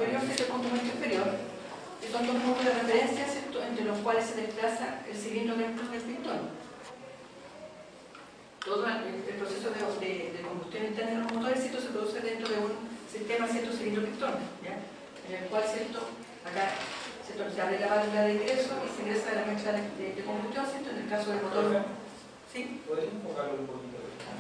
superior y el punto muerto inferior, que son dos puntos de referencia, ¿cierto?, entre los cuales se desplaza el cilindro dentro del pistón. Todo el proceso de combustión interna de los motores, ¿cierto?, se produce dentro de un sistema, ¿cierto?, cilindro-pistón, ¿ya?, en el cual, ¿cierto?, acá, ¿cierto?, se abre la válvula de ingreso y se ingresa la mezcla de combustión, ¿cierto?, en el caso del motor. ¿Sí? ¿Puedes enfocarlo un poquito?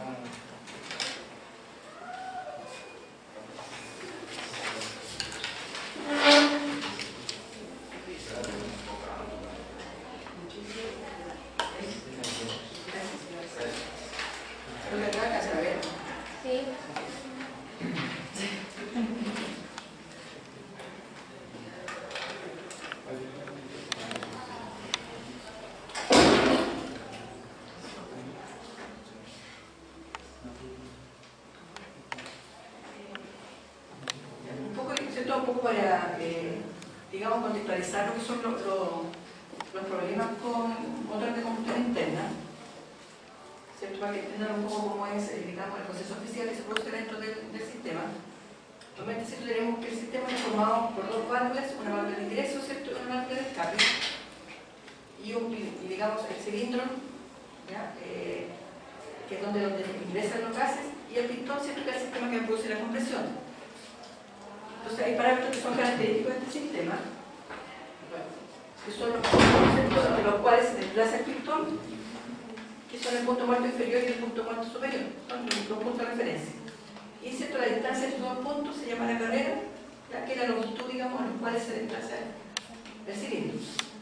Un poco para, digamos, contextualizar lo que son los problemas con motores de combustión interna, ¿cierto?, para que entiendan un poco cómo es, digamos, el proceso especial que se produce dentro del sistema. Normalmente, ¿cierto?, tenemos que el sistema es formado por dos válvulas, una válvula de ingreso, ¿cierto?, y una válvula de escape, y digamos, el cilindro, ¿ya?, que es donde ingresan los gases, y el pistón, ¿cierto?, que es el sistema que produce la compresión. Entonces hay parámetros que son característicos de este sistema, que son los puntos de los cuales se desplaza el pistón, que son el punto muerto inferior y el punto muerto superior, son los puntos de referencia. Y ¿cierto?, la distancia de estos dos puntos se llama la carrera, ya que es la longitud, digamos, en los cuales se desplaza el cilindro.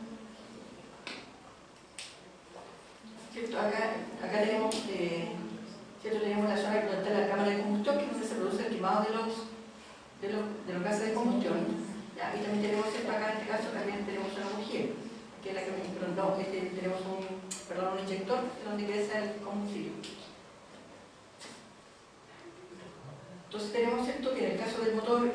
¿Cierto? Acá tenemos, ¿cierto?, tenemos la zona donde está la cámara de combustión, que es donde se produce el quemado de los gases de combustión, ¿ya? Y también tenemos, ¿cierto?, acá en este caso también tenemos una bujía, que es la que tenemos un inyector donde ingresa el combustible. Entonces tenemos, ¿cierto?, que en el caso del motor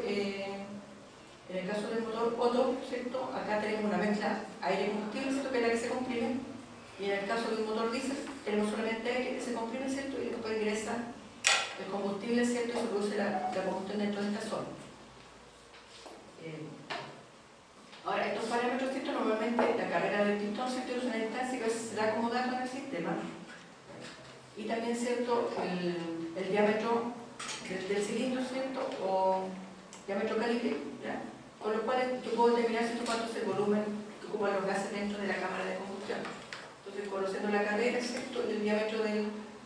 Otto, ¿cierto?, acá tenemos una mezcla aire-combustible, ¿cierto?, que es la que se comprime, y en el caso del motor diésel tenemos solamente aire que se comprime, ¿cierto?, y después ingresa el combustible, ¿cierto?, y se produce la combustión dentro de esta zona. Ahora, estos parámetros, ¿cierto?, normalmente la carrera del pistón, ¿cierto?, es una distancia que se da como dato en el sistema, y también, ¿cierto?, el diámetro del cilindro, ¿cierto?, o diámetro calibre, ¿ya?, con lo cual yo puedo determinar, ¿cierto?, cuánto es el volumen que ocupan los gases dentro de la cámara de combustión. Entonces, conociendo la carrera, ¿cierto?, y el diámetro del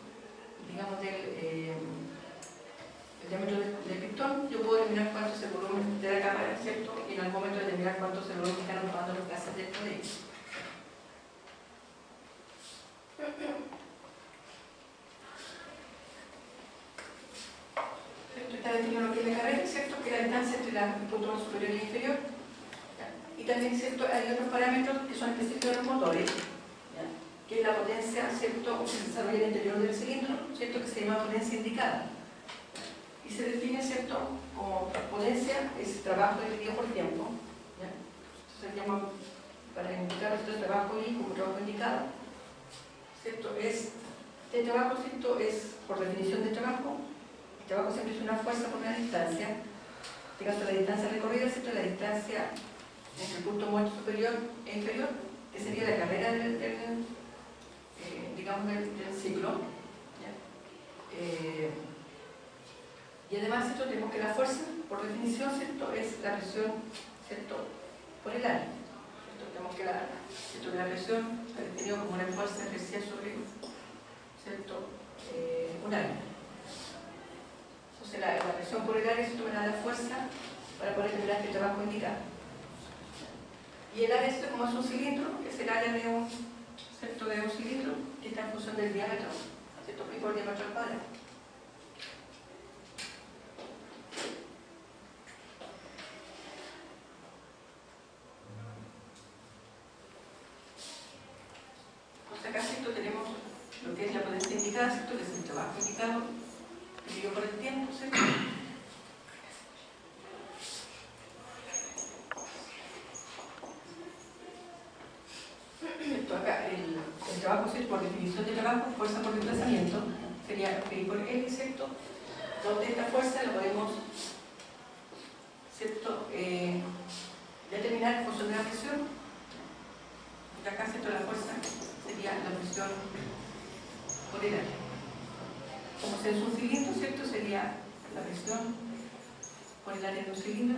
pistón, yo puedo determinar cuánto es el volumen de la cámara, ¿cierto?, y en algún momento determinar cuánto es el volumen que están ocupando los gases dentro de ella. Está definido lo que es la carrera, ¿cierto?, que es la distancia entre el punto superior y inferior. ¿Ya? Y también, ¿cierto?, hay otros parámetros que son específicos de los motores, ¿ya?, que es la potencia, ¿cierto?, que se desarrolla en el interior del cilindro, ¿cierto?, que se llama potencia indicada. Y se define, ¿cierto?, como potencia es trabajo dividido por tiempo, ¿ya? Entonces se llama, para indicar nuestro trabajo y como trabajo indicado, ¿cierto?, este trabajo, ¿cierto?, es por definición de trabajo. El trabajo siempre es una fuerza por una distancia, en este caso la distancia recorrida, ¿cierto?, la distancia entre el punto muerto superior e inferior, que sería la carrera del ciclo, ¿ya? Y además, ¿cierto?, tenemos que la fuerza, por definición, ¿cierto?, es la presión, ¿cierto?, por el área. Tenemos que la presión está definida como una fuerza ejercida sobre, ¿cierto?, un área. Entonces, la presión por el área, ¿cierto?, me da la fuerza para poder generar este trabajo indicado. Y el área, ¿cierto?, como es un cilindro, es el área de un cilindro que está en función del diámetro, ¿cierto?, y por el diámetro al cuadrado. Acá, ¿cierto?, tenemos lo que es la potencia indicada, ¿cierto?, que es el trabajo indicado dividido por el tiempo, ¿cierto? Acá el trabajo, ¿cierto?, por definición de trabajo, fuerza por desplazamiento, sería P por L, ¿cierto?, donde esta fuerza la podemos, ¿cierto? Determinar en función de la presión, y acá, ¿cierto? La fuerza sería la presión por el área. Como se es un cilindro, ¿cierto? Sería la presión por el área de un cilindro.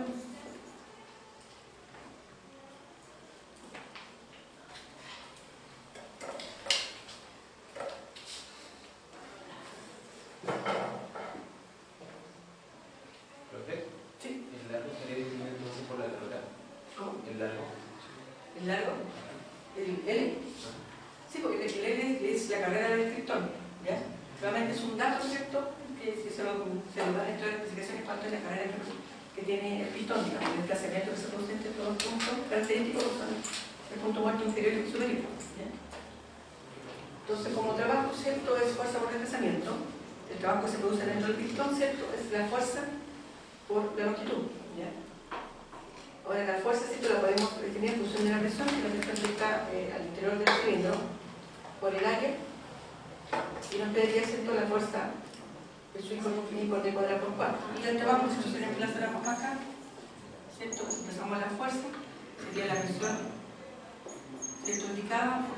¿El largo? ¿El L? Sí, porque el L es la carrera del criptón, ¿ya? Realmente es un dato, ¿cierto? Que se lo da dentro de las especificaciones cuanto a la carrera que tiene el pistón, digamos, el desplazamiento que se produce entre todos los puntos característicos que son el punto muerto inferior y superior, ¿ya? Entonces, como trabajo, ¿cierto? Es fuerza por desplazamiento. El trabajo que se produce dentro del pistón, ¿cierto? Es la fuerza por la longitud, ¿ya? Ahora, la fuerza, ¿cierto? La podemos definir en función de la presión, que la presión está al interior del cilindro por el área, y nos pediría, ¿cierto? La fuerza de su hijo por d cuadrado por 4. Y el trabajo, si se reemplazáramos acá, ¿cierto? Empezamos la fuerza, sería la presión, ¿cierto? Indicada,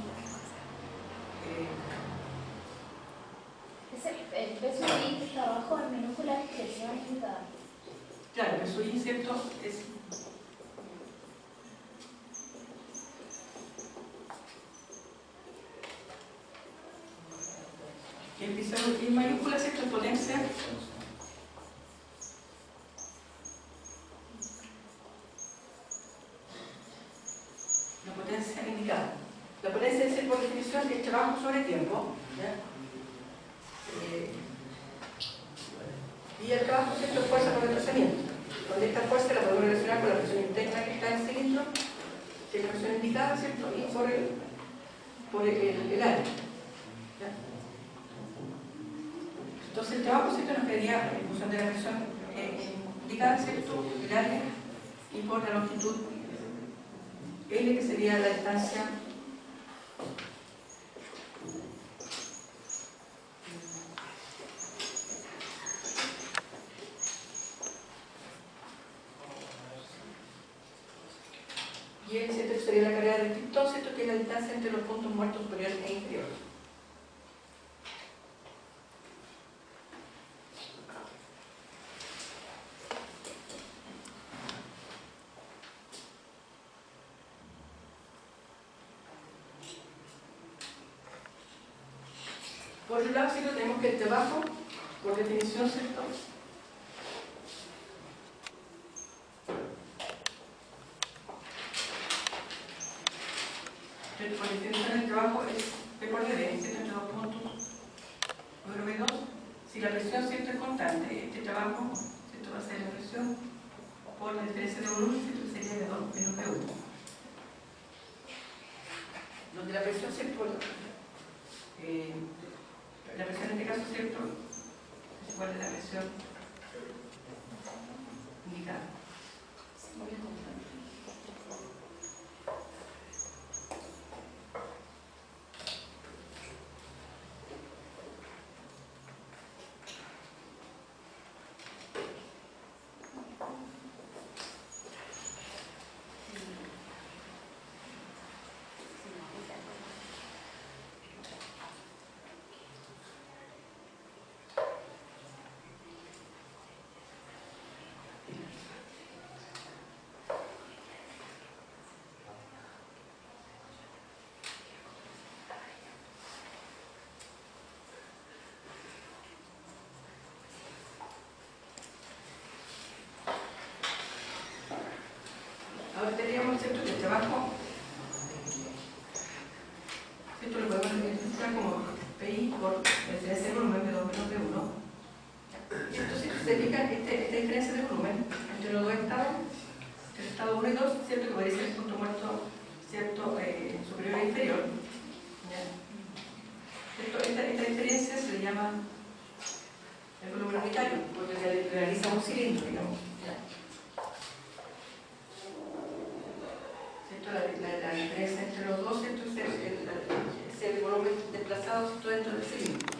el peso I que está abajo en minúscula expresión indicada. Claro, el peso I, ¿cierto? Es el peso I mayúscula, ¿cierto? En potencia. La potencia indicada. La potencia es, por definición, el trabajo sobre tiempo, ¿ya? Y el trabajo, ¿cierto? Es fuerza por desplazamiento. Donde esta fuerza la podemos relacionar con la presión interna que está en el cilindro, que es la presión indicada, ¿cierto? Y por el área, ¿ya? Entonces el trabajo, ¿cierto? Nos quedaría en función de la presión indicada, ¿cierto? El área y por la longitud L, que sería la distancia y L, ¿cierto? Sería la carrera del criptón, ¿cierto? Que es la distancia entre los puntos muertos superior e inferior. Por un lado, ¿cierto? Tenemos que el trabajo, por definición, ¿cierto? Por definición, el trabajo es P por dB, ¿cierto? Entre dos puntos. Número B2, si la presión, ¿cierto? Es constante, este trabajo, ¿cierto? Va a ser la presión por la diferencia de volumen, ¿cierto? Que sería B2 menos B1. Donde la presión, ¿cierto? La presión en este caso, ¿cierto? Es igual a la presión indicada. Ahora tendríamos, ¿cierto? Que el trabajo, ¿cierto? Lo podemos identificar como PI por la diferencia de volumen de 2 menos de 1. Y entonces se fijan esta diferencia de volumen entre los dos estados, el estado 1 y 2, ¿cierto? Que podría ser el punto muerto, ¿cierto? Superior e inferior. ¿Ya? Esta diferencia se le llama el volumen unitario, porque se realiza un cilindro, digamos. ¿Ya? La diferencia entre los dos, ¿cierto? Es el volumen desplazado dentro del cilindro.